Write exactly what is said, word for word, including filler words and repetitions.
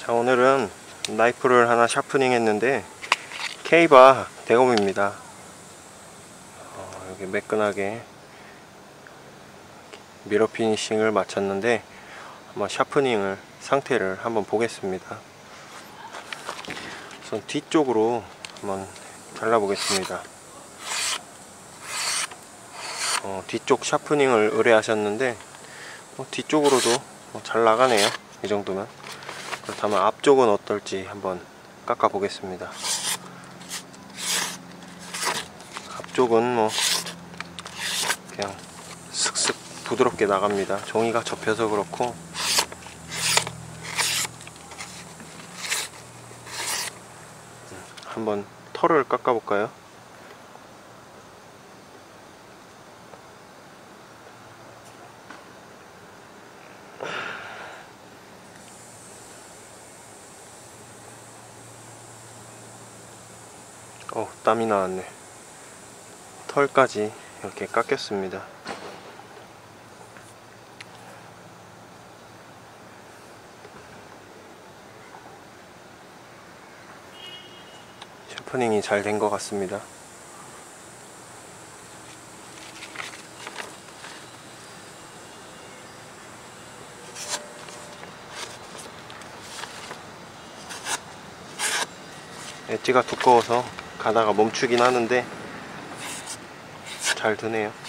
자, 오늘은 나이프를 하나 샤프닝 했는데 K바 대검입니다. 어, 여기 매끈하게 미러 피니싱을 마쳤는데 한번 샤프닝을 상태를 한번 보겠습니다. 우선 뒤쪽으로 한번 잘라 보겠습니다. 어, 뒤쪽 샤프닝을 의뢰하셨는데 어, 뒤쪽으로도 어, 잘 나가네요. 이 정도면. 그렇다면 앞쪽은 어떨지 한번 깎아 보겠습니다. 앞쪽은 뭐 그냥 슥슥 부드럽게 나갑니다. 종이가 접혀서 그렇고. 한번 털을 깎아 볼까요? 어, 땀이 나왔네. 털까지 이렇게 깎였습니다. 샤프닝이 잘 된 것 같습니다. 엣지가 두꺼워서 가다가 멈추긴 하는데 잘 드네요.